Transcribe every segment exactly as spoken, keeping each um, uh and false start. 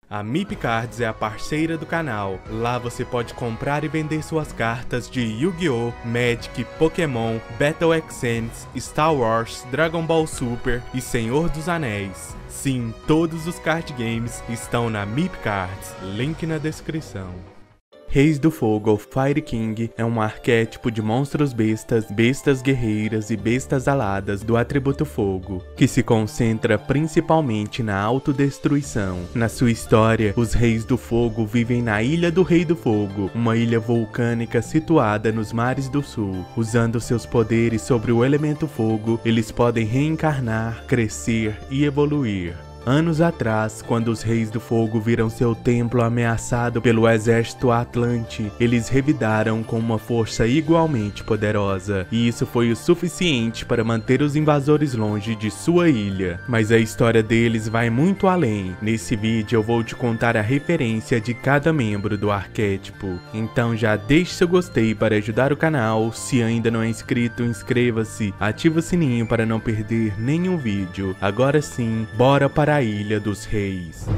A MeepCards é a parceira do canal. Lá você pode comprar e vender suas cartas de Yu-Gi-Oh!, Magic, Pokémon, Battle Exams, Star Wars, Dragon Ball Super e Senhor dos Anéis. Sim, todos os card games estão na MeepCards, link na descrição. Reis do Fogo ou Fire King é um arquétipo de monstros bestas, bestas guerreiras e bestas aladas do atributo fogo, que se concentra principalmente na autodestruição. Na sua história, os Reis do Fogo vivem na Ilha do Rei do Fogo, uma ilha vulcânica situada nos mares do sul. Usando seus poderes sobre o elemento fogo, eles podem reencarnar, crescer e evoluir. Anos atrás, quando os Reis do Fogo viram seu templo ameaçado pelo exército Atlante, eles revidaram com uma força igualmente poderosa, e isso foi o suficiente para manter os invasores longe de sua ilha. Mas a história deles vai muito além. Nesse vídeo eu vou te contar a referência de cada membro do arquétipo. Então já deixe seu gostei para ajudar o canal, se ainda não é inscrito, inscreva-se, ative o sininho para não perder nenhum vídeo. Agora sim, bora para a Ilha dos Reis.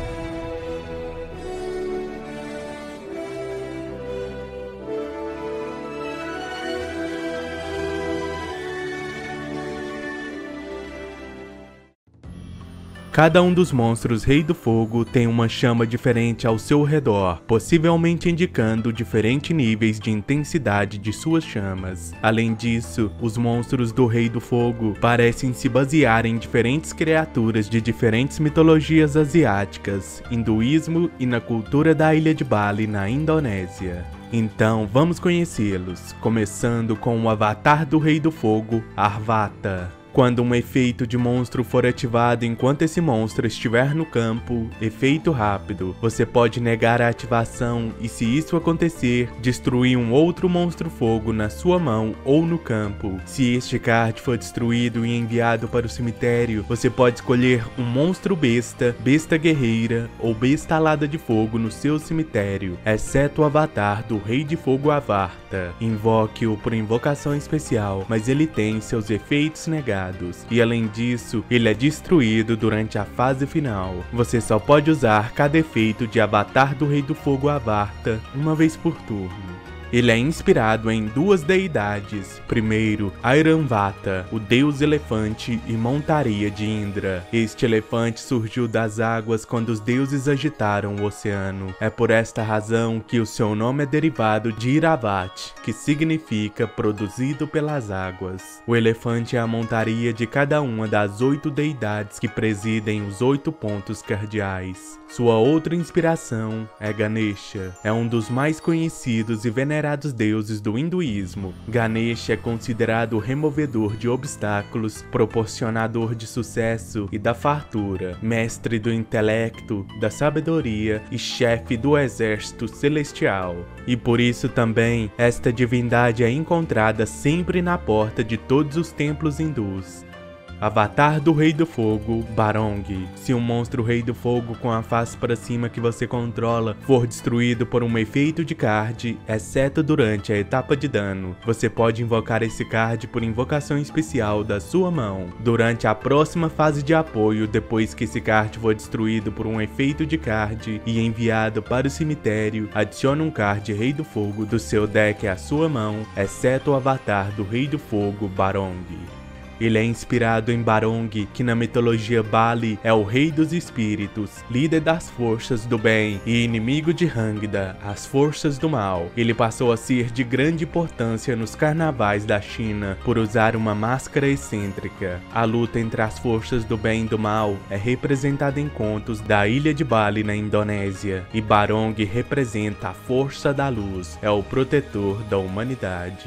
Cada um dos monstros Rei do Fogo tem uma chama diferente ao seu redor, possivelmente indicando diferentes níveis de intensidade de suas chamas. Além disso, os monstros do Rei do Fogo parecem se basear em diferentes criaturas de diferentes mitologias asiáticas, hinduísmo e na cultura da ilha de Bali, na Indonésia. Então vamos conhecê-los, começando com o avatar do Rei do Fogo, Arvata. Quando um efeito de monstro for ativado enquanto esse monstro estiver no campo, efeito rápido, você pode negar a ativação e, se isso acontecer, destruir um outro monstro fogo na sua mão ou no campo. Se este card for destruído e enviado para o cemitério, você pode escolher um monstro besta, besta guerreira ou besta alada de fogo no seu cemitério, exceto o avatar do Rei de Fogo Avarta. Invoque-o por invocação especial, mas ele tem seus efeitos negados. E além disso, ele é destruído durante a fase final. Você só pode usar cada efeito de avatar do Rei do Fogo Avarta uma vez por turno. Ele é inspirado em duas deidades. Primeiro, Airanvata, o deus elefante e montaria de Indra. Este elefante surgiu das águas quando os deuses agitaram o oceano. É por esta razão que o seu nome é derivado de Iravat, que significa produzido pelas águas. O elefante é a montaria de cada uma das oito deidades que presidem os oito pontos cardeais. Sua outra inspiração é Ganesha. É um dos mais conhecidos e venerados deuses do hinduísmo. Ganesha é considerado o removedor de obstáculos, proporcionador de sucesso e da fartura, mestre do intelecto, da sabedoria e chefe do exército celestial. E por isso também, esta divindade é encontrada sempre na porta de todos os templos hindus. Avatar do Rei do Fogo, Barong. Se um monstro Rei do Fogo com a face para cima que você controla for destruído por um efeito de card, exceto durante a etapa de dano, você pode invocar esse card por invocação especial da sua mão. Durante a próxima fase de apoio, depois que esse card for destruído por um efeito de card e enviado para o cemitério, adicione um card Rei do Fogo do seu deck à sua mão, exceto o avatar do Rei do Fogo, Barong. Ele é inspirado em Barong, que na mitologia Bali é o rei dos espíritos, líder das forças do bem e inimigo de Hangda, as forças do mal. Ele passou a ser de grande importância nos carnavais da China por usar uma máscara excêntrica. A luta entre as forças do bem e do mal é representada em contos da ilha de Bali, na Indonésia, e Barong representa a força da luz, é o protetor da humanidade.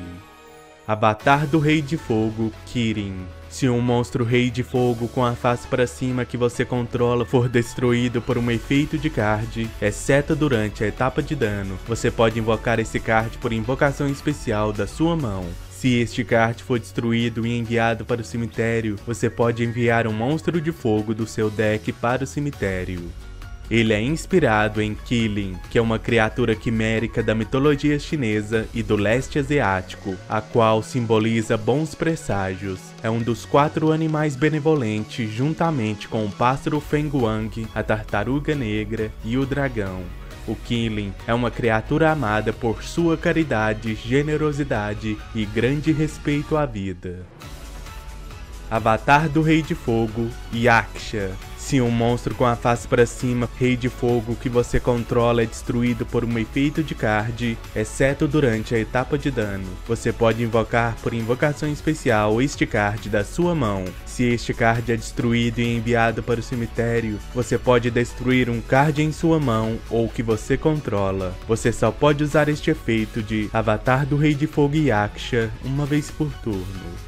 Avatar do Rei de Fogo, Kirin. Se um monstro Rei de Fogo com a face para cima que você controla for destruído por um efeito de card, exceto durante a etapa de dano, você pode invocar esse card por invocação especial da sua mão. Se este card for destruído e enviado para o cemitério, você pode enviar um monstro de fogo do seu deck para o cemitério. Ele é inspirado em Qilin, que é uma criatura quimérica da mitologia chinesa e do leste asiático, a qual simboliza bons presságios. É um dos quatro animais benevolentes, juntamente com o pássaro Fenguang, a tartaruga negra e o dragão. O Qilin é uma criatura amada por sua caridade, generosidade e grande respeito à vida. Avatar do Rei de Fogo, Yaksha. Se um monstro com a face para cima, Rei de Fogo, que você controla é destruído por um efeito de card, exceto durante a etapa de dano, você pode invocar por invocação especial este card da sua mão. Se este card é destruído e enviado para o cemitério, você pode destruir um card em sua mão ou que você controla. Você só pode usar este efeito de Avatar do Rei de Fogo Yaksha uma vez por turno.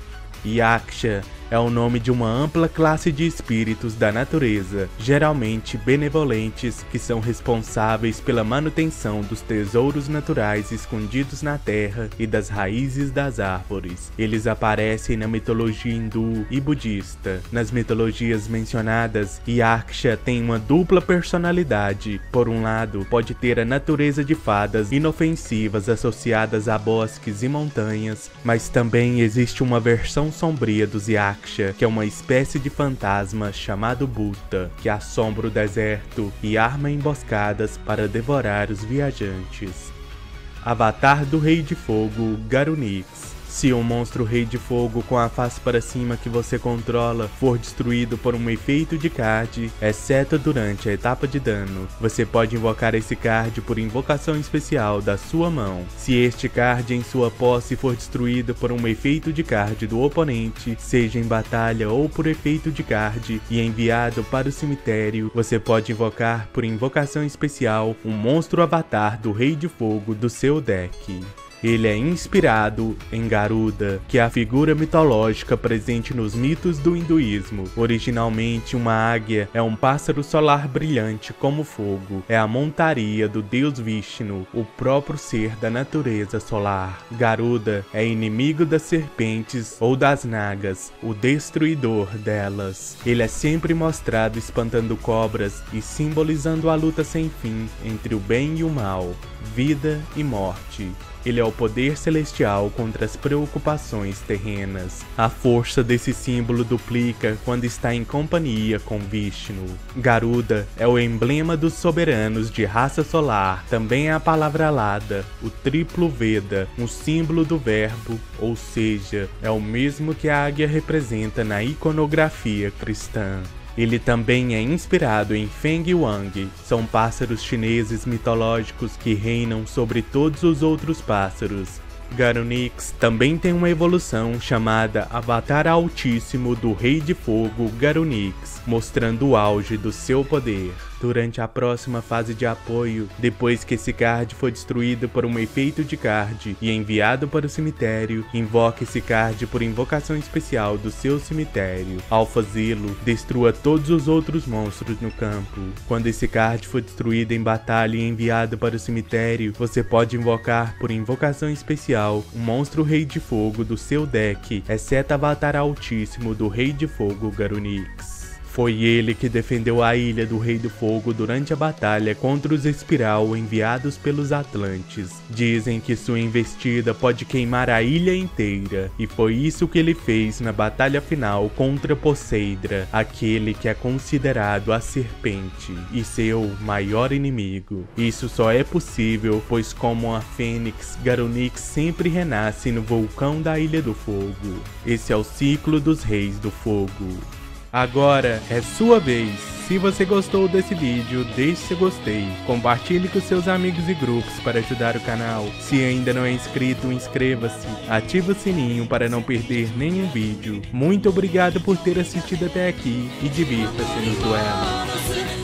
Yaksha é o nome de uma ampla classe de espíritos da natureza, geralmente benevolentes, que são responsáveis pela manutenção dos tesouros naturais escondidos na terra e das raízes das árvores. Eles aparecem na mitologia hindu e budista. Nas mitologias mencionadas, Yaksha tem uma dupla personalidade. Por um lado, pode ter a natureza de fadas inofensivas associadas a bosques e montanhas, mas também existe uma versão sombria dos Yaksha, que é uma espécie de fantasma chamado Bhuta, que assombra o deserto e arma emboscadas para devorar os viajantes. Avatar do Rei de Fogo, Garunix. Se um monstro Rei de Fogo com a face para cima que você controla for destruído por um efeito de card, exceto durante a etapa de dano, você pode invocar esse card por invocação especial da sua mão. Se este card em sua posse for destruído por um efeito de card do oponente, seja em batalha ou por efeito de card, e enviado para o cemitério, você pode invocar por invocação especial um monstro avatar do Rei de Fogo do seu deck. Ele é inspirado em Garuda, que é a figura mitológica presente nos mitos do hinduísmo. Originalmente, uma águia é um pássaro solar brilhante como fogo. É a montaria do deus Vishnu, o próprio ser da natureza solar. Garuda é inimigo das serpentes ou das nagas, o destruidor delas. Ele é sempre mostrado espantando cobras e simbolizando a luta sem fim entre o bem e o mal, vida e morte. Ele é o poder celestial contra as preocupações terrenas. A força desse símbolo duplica quando está em companhia com Vishnu. Garuda é o emblema dos soberanos de raça solar. Também é a palavra alada, o triplo Veda, um símbolo do verbo, ou seja, é o mesmo que a águia representa na iconografia cristã. Ele também é inspirado em Feng Yuan, são pássaros chineses mitológicos que reinam sobre todos os outros pássaros. Garunix também tem uma evolução chamada Avatar Altíssimo do Rei de Fogo Garunix, mostrando o auge do seu poder. Durante a próxima fase de apoio, depois que esse card for destruído por um efeito de card e enviado para o cemitério, invoque esse card por invocação especial do seu cemitério. Ao fazê-lo, destrua todos os outros monstros no campo. Quando esse card for destruído em batalha e enviado para o cemitério, você pode invocar por invocação especial um monstro Rei de Fogo do seu deck, exceto Avatar Altíssimo do Rei de Fogo Garunix. Foi ele que defendeu a Ilha do Rei do Fogo durante a batalha contra os Espiral enviados pelos Atlantes. Dizem que sua investida pode queimar a ilha inteira, e foi isso que ele fez na batalha final contra Poseidra, aquele que é considerado a serpente e seu maior inimigo. Isso só é possível pois, como a Fênix, Garunix sempre renasce no vulcão da Ilha do Fogo. Esse é o ciclo dos Reis do Fogo. Agora é sua vez. Se você gostou desse vídeo, deixe seu gostei, compartilhe com seus amigos e grupos para ajudar o canal. Se ainda não é inscrito, inscreva-se, ative o sininho para não perder nenhum vídeo. Muito obrigado por ter assistido até aqui e divirta-se nos duelos.